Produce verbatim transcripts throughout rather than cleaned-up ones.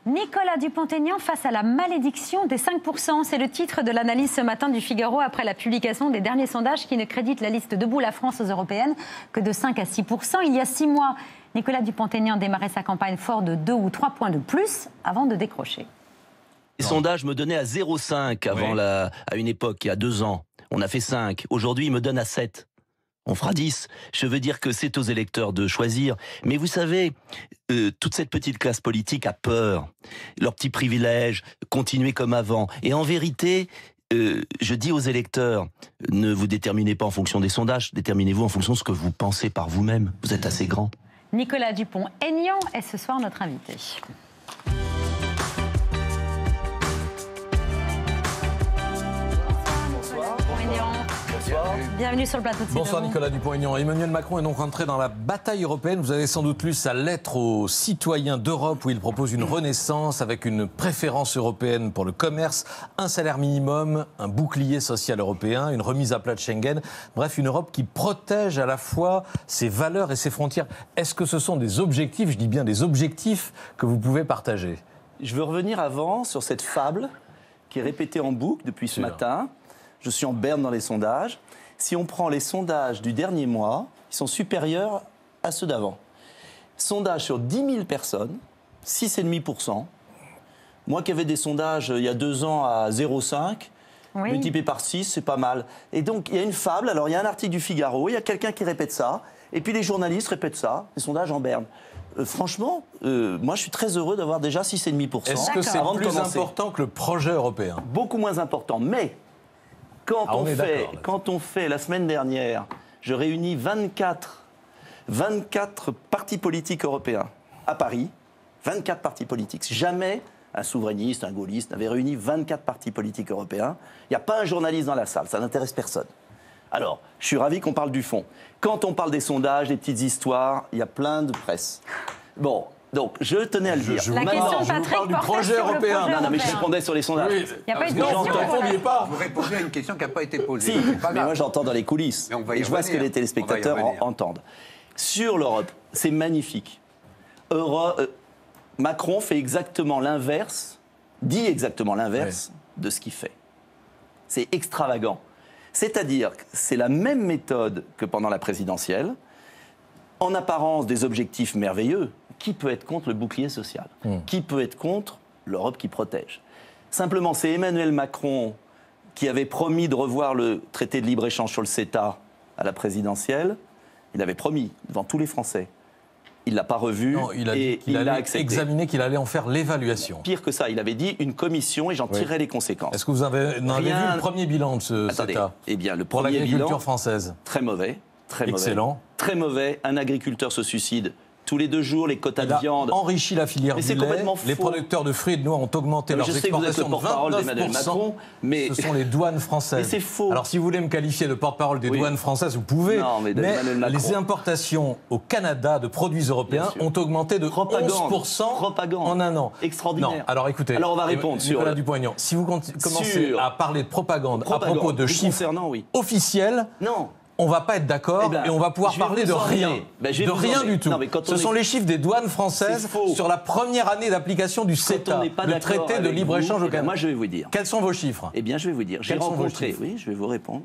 Nicolas Dupont-Aignan face à la malédiction des cinq pour cent. C'est le titre de l'analyse ce matin du Figaro après la publication des derniers sondages qui ne créditent la liste Debout la France aux européennes que de cinq à six pour cent. Il y a six mois, Nicolas Dupont-Aignan démarrait sa campagne fort de deux ou trois points de plus avant de décrocher. Les sondages me donnaient à zéro virgule cinq avant oui. la, à une époque, il y a deux ans. On a fait cinq. Aujourd'hui, ils me donnent à sept. On fera dix. Je veux dire que c'est aux électeurs de choisir. Mais vous savez, euh, toute cette petite classe politique a peur. Leurs petits privilèges, continuer comme avant. Et en vérité, euh, je dis aux électeurs, ne vous déterminez pas en fonction des sondages, déterminez-vous en fonction de ce que vous pensez par vous-même. Vous êtes assez grand. Nicolas Dupont-Aignan est ce soir notre invité. Bienvenue sur le plateau de Cinéma. Bonsoir Nicolas Dupont-Aignan. Emmanuel Macron est donc rentré dans la bataille européenne. Vous avez sans doute lu sa lettre aux citoyens d'Europe où il propose une renaissance avec une préférence européenne pour le commerce, un salaire minimum, un bouclier social européen, une remise à plat de Schengen. Bref, une Europe qui protège à la fois ses valeurs et ses frontières. Est-ce que ce sont des objectifs, je dis bien des objectifs, que vous pouvez partager ? Je veux revenir avant sur cette fable qui est répétée en boucle depuis ce Sûr. matin. Je suis en berne dans les sondages. Si on prend les sondages du dernier mois, ils sont supérieurs à ceux d'avant. Sondage sur dix mille personnes, six virgule cinq pour cent. Moi qui avais des sondages il y a deux ans à zéro virgule cinq, Oui. multiplié par six, c'est pas mal. Et donc il y a une fable, alors il y a un article du Figaro, il y a quelqu'un qui répète ça, et puis les journalistes répètent ça, les sondages en berne. Euh, franchement, euh, moi je suis très heureux d'avoir déjà six virgule cinq pour cent. Est-ce que c'est avant de plus commencer. important que le projet européen ? Beaucoup moins important, mais quand, Ah, on on est fait, d'accord, là. quand on fait, la semaine dernière, je réunis vingt-quatre, vingt-quatre partis politiques européens à Paris, vingt-quatre partis politiques. Jamais un souverainiste, un gaulliste n'avait réuni vingt-quatre partis politiques européens. Il n'y a pas un journaliste dans la salle, ça n'intéresse personne. Alors, je suis ravi qu'on parle du fond. Quand on parle des sondages, des petites histoires, il y a plein de presse. Bon, donc je tenais à le dire. Je, je La vous, question, non, je vous Patrick, parle du portait projet sur le européen. projet Non, non, mais je européen. répondais sur les sondages. Oui. Il n'y a pas eu de Non, question. vous ne répondiez pas. Vous répondez à une question qui n'a pas été posée. Si, C'est pas mais grave. moi j'entends dans les coulisses. Mais on va y et je vois ce que revenir. les téléspectateurs On va y en- revenir. entendent. Sur l'Europe, c'est magnifique. Euro- euh, Macron fait exactement l'inverse, dit exactement l'inverse de ce qu'il fait. C'est extravagant. C'est-à-dire que c'est la même méthode que pendant la présidentielle, en apparence des objectifs merveilleux. Qui peut être contre le bouclier social ? Qui peut être contre l'Europe qui protège ? Simplement, c'est Emmanuel Macron qui avait promis de revoir le traité de libre-échange sur le CETA à la présidentielle. Il avait promis devant tous les Français. Il ne l'a pas revu Non, il a et dit qu'il il l'a allait accepté. examiner, qu'il allait en faire l'évaluation. Pire que ça, il avait dit une commission et j'en Oui. tirerai les conséquences. Est-ce que vous avez, en avez Rien- vu le premier bilan de ce Attendez, CETA eh bien, le pour premier l'agriculture bilan, française? très mauvais. Très Excellent. Mauvais, très mauvais. Un agriculteur se suicide tous les deux jours, les quotas Il de a viande. enrichi la filière Mais du c'est lait. complètement Les faux. producteurs de fruits et de noix ont augmenté Mais leurs je sais que vous êtes le exportations de porte-parole vingt-neuf d'Emmanuel pour cent. Macron, mais- Ce sont les douanes françaises. Mais c'est faux. Alors si vous voulez me qualifier de porte-parole des Oui. douanes françaises, vous pouvez. Non, mais d'Emmanuel Macron. les importations au Canada de produits européens Bien sûr. ont augmenté de Propagande. onze pour cent Propagande. en un an. Extraordinaire. Non, alors écoutez. Alors, on va répondre sur Nicolas le- Dupont-Aignan, si vous con- commencez Sur- à parler de propagande, Propagande. à propos de Vous chiffres concernant, oui. officiels, Non. on va pas être d'accord Eh ben, et on va pouvoir je vais parler vous de emmener. rien. Ben, je vais de vous rien emmener. du tout. Non, mais quand Ce on sont est- les chiffres des douanes françaises C'est faux. sur la première année d'application du Quand CETA, on n'est pas le d'accord traité de avec libre-échange vous, au eh ben, Canada. moi, je vais vous dire. Quels sont vos chiffres? Eh bien, je vais vous dire. J'ai Quels sont vos rencontré, chiffres oui, je vais vous répondre.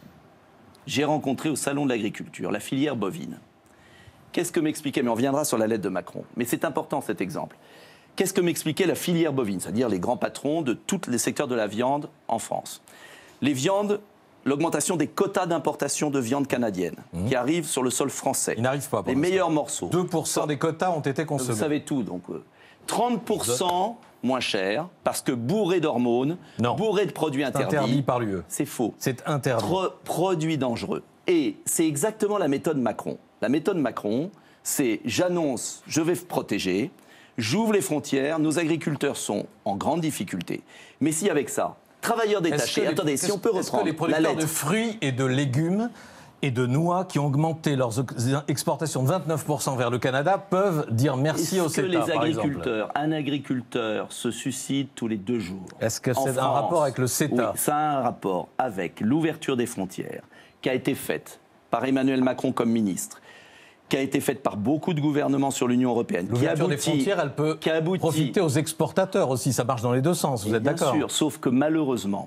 J'ai rencontré au Salon de l'Agriculture la filière bovine. Qu'est-ce que m'expliquait, mais on reviendra sur la lettre de Macron, mais c'est important cet exemple. Qu'est-ce que m'expliquait la filière bovine, c'est-à-dire les grands patrons de tous les secteurs de la viande en France? Les viandes, l'augmentation des quotas d'importation de viande canadienne qui arrivent sur le sol français. Ils n'arrivent pas pour Les l'instant. meilleurs morceaux. deux pour cent des quotas ont été consommés. Vous savez tout, donc euh, trente pour cent moins cher, parce que bourré d'hormones, Non. bourré de produits C'est interdits. interdit par l'U E. C'est faux. C'est interdit. Pro- produits dangereux. Et c'est exactement la méthode Macron. La méthode Macron, c'est j'annonce, je vais protéger, j'ouvre les frontières, nos agriculteurs sont en grande difficulté. Mais si avec ça, travailleurs Est-ce détachés, que les- attendez, si est-ce- on peut est-ce que reprendre les la producteurs lettre. de fruits et de légumes et de noix qui ont augmenté leurs ex- exportations de vingt-neuf pour cent vers le Canada peuvent dire merci au Est-ce que CETA, les par exemple? agriculteurs, un agriculteur se suicide tous les deux jours? Est-ce que En c'est un France? rapport avec le CETA? Oui, ça a un rapport avec l'ouverture des frontières qui a été faite par Emmanuel Macron comme ministre. qui a été faite par beaucoup de gouvernements sur l'Union européenne. L'ouverture des frontières, elle peut qui aboutit, profiter aux exportateurs aussi. Ça marche dans les deux sens, vous êtes d'accord? Bien sûr, sauf que malheureusement,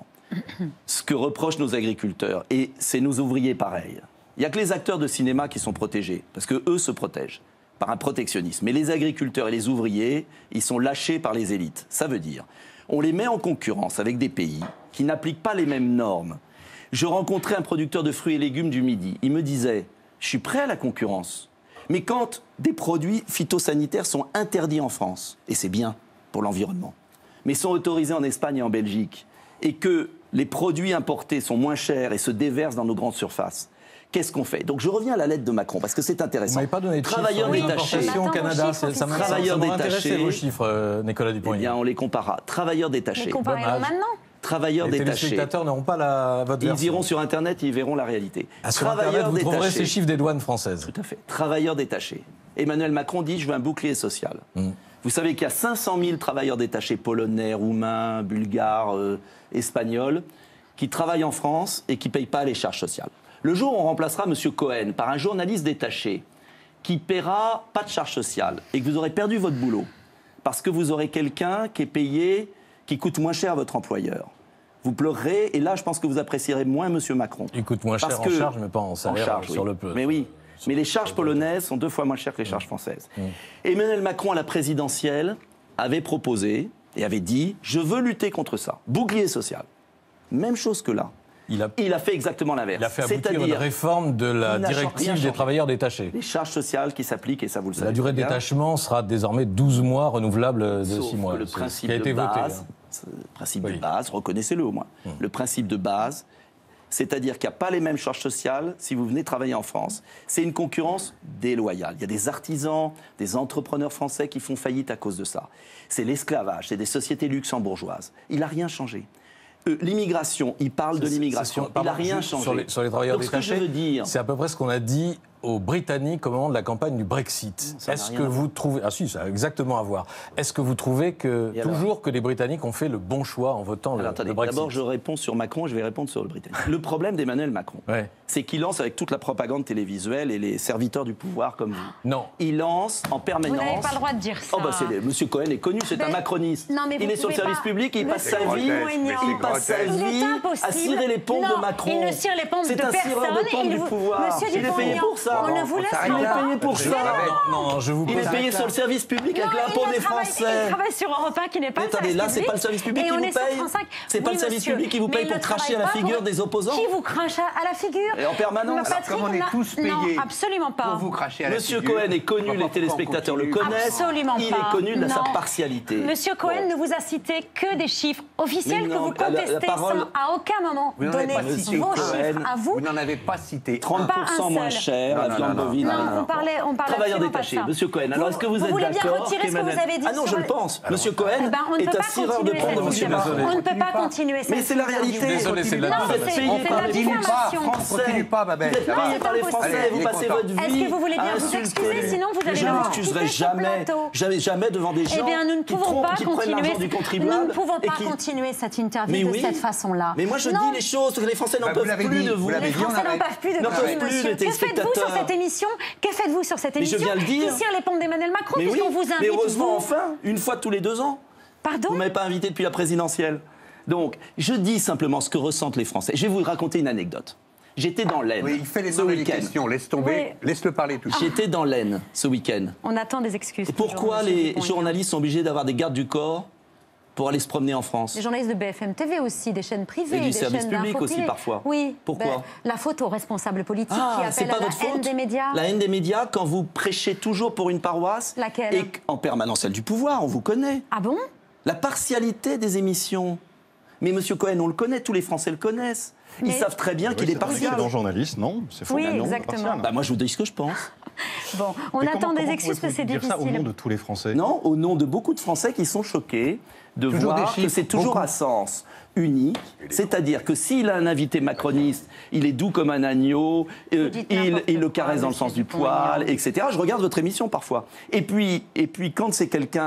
ce que reprochent nos agriculteurs, et c'est nos ouvriers pareil, il n'y a que les acteurs de cinéma qui sont protégés, parce qu'eux se protègent par un protectionnisme. Mais les agriculteurs et les ouvriers, ils sont lâchés par les élites. Ça veut dire, on les met en concurrence avec des pays qui n'appliquent pas les mêmes normes. Je rencontrais un producteur de fruits et légumes du Midi. Il me disait, je suis prêt à la concurrence. Mais quand des produits phytosanitaires sont interdits en France, et c'est bien pour l'environnement, mais sont autorisés en Espagne et en Belgique, et que les produits importés sont moins chers et se déversent dans nos grandes surfaces, qu'est-ce qu'on fait? Donc je reviens à la lettre de Macron, parce que c'est intéressant. Vous n'avez pas donné de Travailleurs chiffres détachés. au Canada, ça, ça m'a Travailleurs intéressé détachés. vos chiffres, euh, Nicolas Eh Dupont-Aignan. bien, on les comparera. Travailleurs détachés. Mais comparez-le Dommage. maintenant. Travailleurs Les détachés. téléspectateurs n'auront pas la, votre Ils version. iront sur Internet et ils verront la réalité. Ah, sur Internet, vous trouverez ces chiffres des douanes françaises. Tout à fait. Travailleurs détachés. Emmanuel Macron dit, je veux un bouclier social. Mm. Vous savez qu'il y a cinq cent mille travailleurs détachés polonais, roumains, bulgares, euh, espagnols, qui travaillent en France et qui ne payent pas les charges sociales. Le jour où on remplacera M. Cohen par un journaliste détaché qui ne paiera pas de charges sociales et que vous aurez perdu votre boulot parce que vous aurez quelqu'un qui est payé, qui coûte moins cher à votre employeur, vous pleurerez et là, je pense que vous apprécierez moins M. Macron. Il coûte moins cher parce en que, charge, mais pas en salaire en charge, sur oui. le peu. Mais oui. Mais les charges polonaises sont deux fois moins chères que les charges françaises. Mmh. Emmanuel Macron, à la présidentielle, avait proposé et avait dit « Je veux lutter contre ça. Bouclier social. » Même chose que là. Il a, il a fait exactement l'inverse. Il a fait aboutir une réforme de la directive des travailleurs détachés. Les charges sociales qui s'appliquent, et ça vous le savez. La durée de détachement sera désormais douze mois, renouvelable de six mois. Que le principe qui a été de base, voté, hein. principe oui. de base, reconnaissez-le au moins. Mmh. Le principe de base, c'est-à-dire qu'il n'y a pas les mêmes charges sociales si vous venez travailler en France. C'est une concurrence déloyale. Il y a des artisans, des entrepreneurs français qui font faillite à cause de ça. C'est l'esclavage, c'est des sociétés luxembourgeoises. Il n'a rien changé. Euh, l'immigration, il parle de l'immigration, il n'a rien changé. Sur les, sur les travailleurs Donc, détachés, ce que je veux dire, c'est à peu près ce qu'on a dit aux Britanniques au moment de la campagne du Brexit. Est-ce que vous trouvez... Ah si, ça a exactement à voir. Est-ce que vous trouvez que, Et toujours alors que les Britanniques ont fait le bon choix en votant alors, le, attendez, le Brexit? D'abord, je réponds sur Macron, je vais répondre sur le Britannique. Le problème d'Emmanuel Macron, ouais. c'est qu'il lance avec toute la propagande télévisuelle et les serviteurs du pouvoir comme vous. Non. Il lance en permanence... Vous n'avez pas le droit de dire ça. Oh bah c'est les... Monsieur Cohen est connu, c'est mais... un macroniste. Non, mais il est sur le service pas... public et il mais passe sa vie, il passe sa vie à cirer les pompes non, de Macron. Il ne cire les pompes de personne. C'est un cireur de pompes du vous... pouvoir. Monsieur il est payé pour ça. On ne vous laisse il est payé pour ça. Non, non, je vous il est payé sur le service public avec l'impôt des Français. Il travaille sur Europe un qui n'est pas le service public. Là, c'est pas le service public qui vous paye. C'est pas le service public qui vous paye pour cracher à la figure des opposants. Qui vous crache à la figure? Et en permanence. Comme on est tous payés. Non, absolument pas. Pour vous cracher à la Monsieur figure. Cohen est connu, les téléspectateurs le connaissent. Absolument pas. Il est connu de non. sa partialité. Monsieur Cohen bon. ne vous a cité que des chiffres officiels non, que vous contestez la, la parole... sans à aucun moment vous donner pas vos Cohen, chiffres à vous. Vous n'en avez pas cité. trente pour cent moins cher, la viande bovine. Non, on parlait, on parlait Travailleurs détachés. Monsieur Cohen, alors est-ce que vous êtes d'accord? Vous voulez bien retirer ce que vous avez dit? Ah non, je le pense. Monsieur Cohen est un cireur de pompes de Monsieur Macron. On ne peut pas continuer cette Mais c'est la réalité. Désolé, c'est la Vous êtes payé par les Français. Continue pas, Babel. Vous êtes payé par les Français. Vous passez votre vie. Est-ce que vous voulez bien vous excuser? Sinon, vous allez je ne m'excuserai jamais, jamais, jamais devant des gens eh bien, nous ne qui pouvons trompent, pas qui prennent l'argent du contribuable. Nous ne pouvons pas qui... continuer cette interview de oui. cette façon-là. Mais moi, je non. dis les choses, que les Français n'en bah, peuvent plus dit, de vous. Les Français n'en peuvent plus de vous, monsieur. Que faites-vous sur cette émission? Que faites-vous sur cette émission? Mais je viens le dire. Qui cire les pompes d'Emmanuel Macron, puisqu'on vous invite, mais heureusement, vous. enfin, une fois tous les deux ans. Pardon? Vous ne m'avez pas invité depuis la présidentielle. Donc, je dis simplement ce que ressentent les Français. Je vais vous raconter une anecdote. J'étais dans l'Aisne oui, il fait les ce week-end. Questions, laisse tomber, oui. Laisse-le parler tout de suite. J'étais dans l'Aisne ce week-end. On attend des excuses. Et pourquoi les journalistes sont obligés d'avoir des gardes du corps pour aller se promener en France? Les journalistes de B F M T V aussi, des chaînes privées, et du des service chaînes public aussi parfois. Oui. Pourquoi ben, la faute aux responsables politiques ah, qui appellent pas à la votre haine faute. des médias. La haine des médias quand vous prêchez toujours pour une paroisse. Laquelle? Et en permanence celle du pouvoir, on vous connaît. Ah bon? La partialité des émissions. Mais Monsieur Cohen, on le connaît, tous les Français le connaissent. Ils mais... savent très bien oui, qu'il est, est partial. C'est journaliste, non? C'est faux. Oui, non, exactement. Bah moi, je vous dis ce que je pense. Bon, on mais attend comment, des excuses parce que c'est difficile. Ça au nom de tous les Français? Non, au nom de beaucoup de Français qui sont choqués de toujours voir que c'est toujours beaucoup. À sens unique. C'est-à-dire que s'il a un invité macroniste, il est doux comme un agneau, euh, il, il le caresse dans le sens du poil, et cetera. Je regarde votre émission parfois. Et puis, et puis quand c'est quelqu'un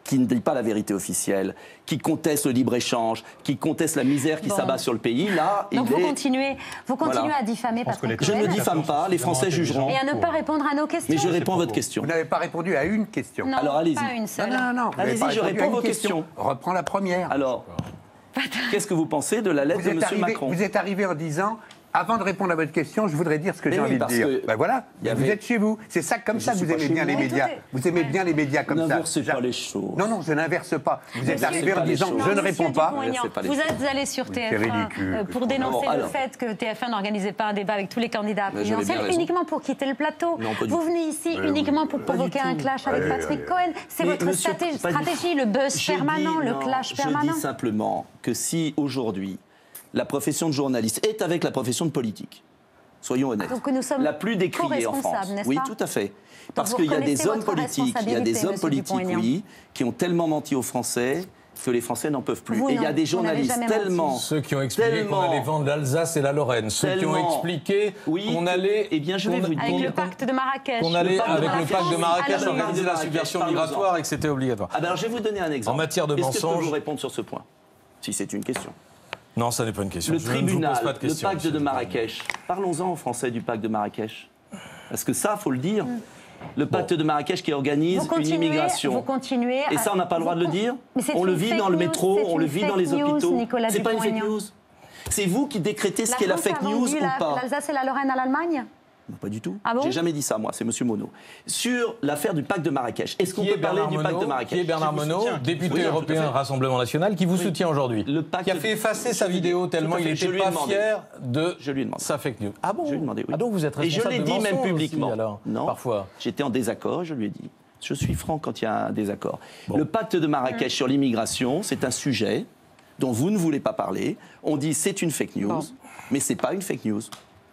qui ne dit pas la vérité officielle, qui conteste le libre-échange, qui conteste la misère qui Bon. s'abat sur le pays, là, Donc il vous est... continuez, vous continuez Voilà. à diffamer pense que Patrick les- Je ne Cohen diffame pas, les Français jugeront. et à ne pas répondre à nos questions. Mais je réponds à votre question. Vous n'avez pas répondu à une question. Non, Alors, allez-y. pas une Non, seule. non, non. vous Allez-y, n'avez pas je répondu réponds à une vos question. questions. Reprends la première. Alors, qu'est-ce que vous pensez de la lettre vous de êtes, M. arrivé, Macron? vous êtes arrivé en disant, avant de répondre à votre question, je voudrais dire ce que Mais j'ai oui, envie de parce dire. que Ben voilà, il y vous avait- êtes chez vous. C'est ça, comme Je ça que suis vous pas aimez chez bien vous. les Mais médias. écoutez, Vous aimez ouais. bien les médias comme ça. N'inversez pas J'a- les choses. Non, non, je n'inverse pas. Vous êtes Monsieur- arrivé en pas les disant, choses. je ne Monsieur réponds pas. Dupont-Aignan, C'est pas les vous choses. êtes allé sur C'est T F un ridicule, euh, que pour je dénoncer comprends. le Alors. fait que T F un n'organisait pas un débat avec tous les candidats à Mais j'avais bien présidentielle raison. uniquement pour quitter le plateau. Non, pas du Vous tout. venez ici Ouais, uniquement oui, pour pas provoquer du un tout. clash avec Ouais, Patrick ouais, Cohen. C'est Mais votre monsieur, stratégie, pas du stratégie, tout. le buzz Je permanent, dis le non, clash Je permanent. dis simplement que si aujourd'hui la profession de journaliste est avec la profession de politique, soyons honnêtes, Donc nous sommes la plus décriée en France. co-responsables, n'est-ce Oui, pas? tout à fait. Parce vous qu'il y a reconnaissez des hommes votre politiques, il y a des responsabilité, hommes monsieur politiques, Dupont-Aignan. oui, qui ont tellement menti aux Français que les Français n'en peuvent plus. Vous, Et il y non, a des vous n'avez journalistes jamais menti. tellement, Ceux qui ont expliqué qu'on tellement, allait vendre l'Alsace et la Lorraine. Ceux qui ont tellement- expliqué Oui, qu'on allait. eh bien, je vais qu'on- vous dire. Avec qu'on- le pacte de Marrakech. Qu'on allait, Le pacte de avec le Marrakech. pacte de Marrakech, Alors, organiser la Marrakech, subversion parlons-en. migratoire et que c'était obligatoire. Ah ben alors je vais vous donner un exemple. En matière de Est-ce que je peux mensonges- vous répondre sur ce point, si c'est une question? Non, ça n'est pas une question. Le Je ne vous pose tribunal, pas de le questions, pacte monsieur de Dupont-Aignan. Marrakech. Parlons-en aux Français du pacte de Marrakech. Parce que ça, faut le dire. Le pacte de Marrakech qui organise Vous une continuez, immigration. vous continuez Et à- ça, on n'a pas le droit de le vous- dire. Mais c'est On le une vit fake dans le news, métro, c'est on le une vit dans fake les news, hôpitaux. Nicolas C'est pas une fake Dupont-Aignan. news. C'est vous qui décrétez ce La qu'est la France a fake news vendu ou la- pas. l'Alsace et la Lorraine à l'Allemagne? Non, pas du tout. Ah bon J'ai jamais dit ça, moi. C'est Monsieur Monod. Sur l'affaire du pacte de Marrakech. Est-ce qu'on Qui peut est parler Bernard du pacte de Monod, Marrakech qui est Bernard Qui vous Monod, soutient, qui député Oui, tout à européen fait. Rassemblement National, qui vous soutient aujourd'hui, Le pacte qui a de- fait effacer sa Je lui ai vidéo dit. tellement Tout à il fait, je n'était lui ai pas demandé. fier de Je lui ai demandé. sa fake news. Ah bon Je lui ai demandé, oui. Ah donc vous êtes Et je responsable l'ai de dit même mensonges publiquement. aussi, alors, non, parfois. J'étais en désaccord, je lui ai dit. Je suis franc quand il y a un désaccord. Le pacte de Marrakech sur l'immigration, c'est un sujet dont vous ne voulez pas parler. On dit c'est une fake news, Bon. mais c'est pas une fake news.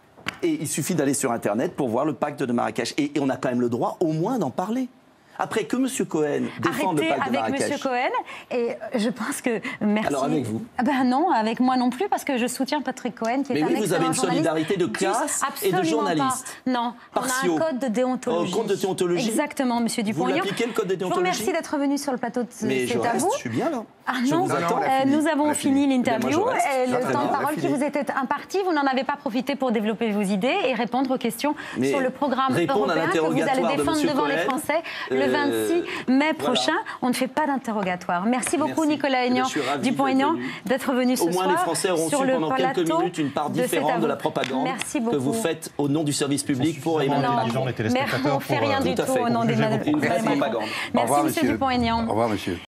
Et il suffit d'aller sur Internet pour voir le pacte de Marrakech. Et, et on a quand même le droit au moins d'en parler. Après, que M. Cohen défende le Arrêtez pacte de avec Marrakech. M. Cohen. Et je pense que. Merci. Alors, avec vous Ah ben non, avec moi non plus, parce que je soutiens Patrick Cohen, qui est Mais un oui, vous excellent avez une journaliste. solidarité de Plus, classe et de absolument journaliste. pas. Non, Partiaux. on a un code de déontologie. Oh, code de déontologie. Exactement, M. Dupont-Aignan. l'appliquez, le code de Je vous déontologie remercie d'être venu sur le plateau de Mais je C'est à reste, vous. je suis bien là. Ah Je non, vous Non, non, attends. on a Euh, fini. nous On avons a fini fini. l'interview. Eh bien, moi, je reste. Et le Très temps bien, de on a parole qui fini. vous était imparti, vous n'en avez pas profité pour développer vos idées et répondre aux questions Mais sur le programme répondre à européen que vous allez l'interrogatoire de défendre Monsieur devant les Cohen, Français le euh, vingt-six mai voilà. prochain. On ne fait pas d'interrogatoire. Merci beaucoup Merci. Nicolas Eh bien, Aignan, je suis ravi Dupont-Aignan, d'être venu. d'être venu ce Au moins, soir les Français auront sur su le pendant quelques plateau minutes une part de C'est à différente de vous. la propagande Merci que beaucoup. vous faites au nom du service public pour suffisamment Emmanuel Non, intelligent, Macron. les téléspropagandeurs mais on ne fait pour, rien euh, du tout à tout fait, au nom pour des juger Macron. vos Une vraie propagande. Au Merci revoir, Monsieur Dupont-Aignan. Au revoir, monsieur.